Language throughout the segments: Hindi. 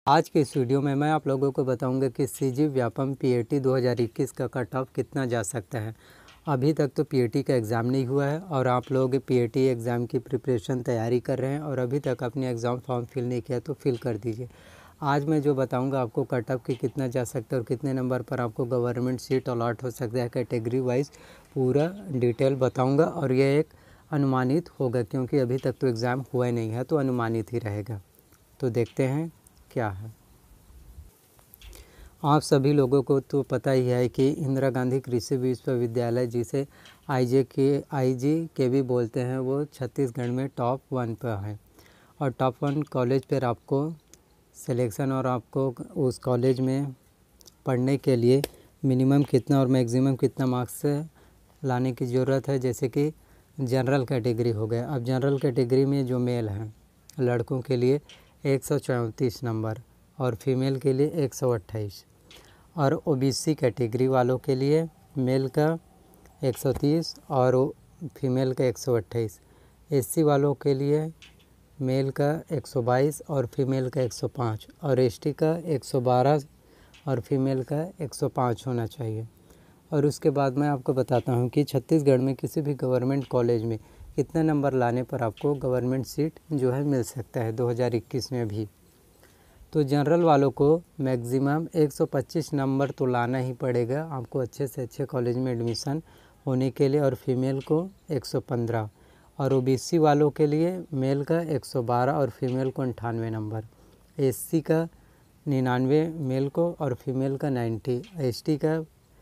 आज के इस वीडियो में मैं आप लोगों को बताऊंगा कि सीजी व्यापम पीएटी 2021 का कट ऑफ कितना जा सकता है। अभी तक तो पीएटी का एग्ज़ाम नहीं हुआ है और आप लोग पीएटी एग्ज़ाम की प्रिपरेशन तैयारी कर रहे हैं और अभी तक अपने एग्ज़ाम फॉर्म फिल नहीं किया तो फिल कर दीजिए। आज मैं जो बताऊंगा आपको कट ऑफ की कितना जा सकता है और कितने नंबर पर आपको गवर्नमेंट सीट अलॉट हो सकता है, कैटेगरी वाइज पूरा डिटेल बताऊँगा। और यह एक अनुमानित होगा क्योंकि अभी तक तो एग्ज़ाम हुआ ही नहीं है, तो अनुमानित ही रहेगा। तो देखते हैं क्या है। आप सभी लोगों को तो पता ही है कि इंदिरा गांधी कृषि विश्वविद्यालय, जिसे आईजी के भी बोलते हैं, वो छत्तीसगढ़ में टॉप 1 पर है। और टॉप 1 कॉलेज पर आपको सिलेक्शन और आपको उस कॉलेज में पढ़ने के लिए मिनिमम कितना और मैक्सिमम कितना मार्क्स लाने की ज़रूरत है। जैसे कि जनरल कैटेगरी हो गया। अब जनरल कैटेगरी में जो मेल हैं लड़कों के लिए 134 नंबर और फीमेल के लिए 128, और ओबीसी कैटेगरी वालों के लिए मेल का 130 और फीमेल का 128, एससी वालों के लिए मेल का 122 और फीमेल का 105, और एसटी का 112 और फीमेल का 105 होना चाहिए। और उसके बाद मैं आपको बताता हूँ कि छत्तीसगढ़ में किसी भी गवर्नमेंट कॉलेज में कितने नंबर लाने पर आपको गवर्नमेंट सीट जो है मिल सकता है 2021 में भी। तो जनरल वालों को मैक्सिमम 125 नंबर तो लाना ही पड़ेगा आपको अच्छे से अच्छे कॉलेज में एडमिशन होने के लिए, और फीमेल को 115, और ओबीसी वालों के लिए मेल का 112 और फीमेल को 98 नंबर, एससी का 99 मेल को और फीमेल का 90, एसटी का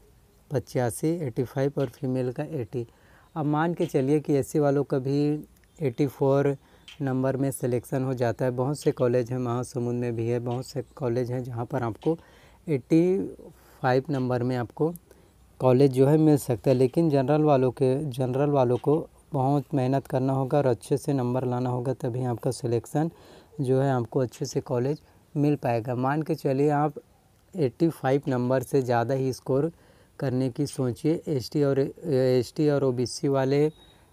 85 85 और फीमेल का 80। अब मान के चलिए कि एससी वालों का भी 84 नंबर में सिलेक्शन हो जाता है। बहुत से कॉलेज हैं, महासमुंद में भी है, बहुत से कॉलेज हैं जहाँ पर आपको 85 नंबर में आपको कॉलेज जो है मिल सकता है। लेकिन जनरल वालों को बहुत मेहनत करना होगा और अच्छे से नंबर लाना होगा, तभी आपका सिलेक्शन जो है आपको अच्छे से कॉलेज मिल पाएगा। मान के चलिए आप 85 नंबर से ज़्यादा ही स्कोर करने की सोचिए। एसटी और ओबीसी वाले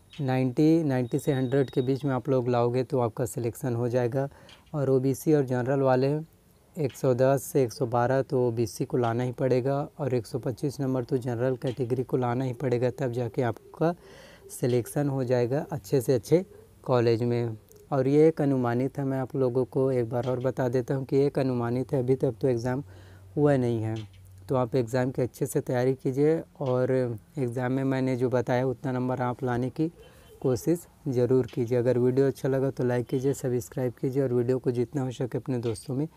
90 से 100 के बीच में आप लोग लाओगे तो आपका सिलेक्शन हो जाएगा। और ओबीसी और जनरल वाले 110 से 112 तो ओबीसी को लाना ही पड़ेगा, और 125 नंबर तो जनरल कैटेगरी को लाना ही पड़ेगा, तब जाके आपका सिलेक्शन हो जाएगा अच्छे से अच्छे कॉलेज में। और ये एक अनुमानित है, मैं आप लोगों को एक बार और बता देता हूँ कि एक अनुमानित है, अभी तक तो एग्ज़ाम हुआ नहीं है। तो आप एग्ज़ाम की अच्छे से तैयारी कीजिए और एग्ज़ाम में मैंने जो बताया उतना नंबर आप लाने की कोशिश ज़रूर कीजिए। अगर वीडियो अच्छा लगा तो लाइक कीजिए, सब्सक्राइब कीजिए और वीडियो को जितना हो सके अपने दोस्तों में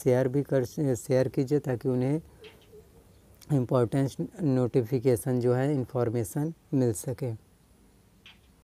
शेयर कीजिए ताकि उन्हें इम्पोर्टेंट नोटिफिकेशन जो है इन्फॉर्मेशन मिल सके।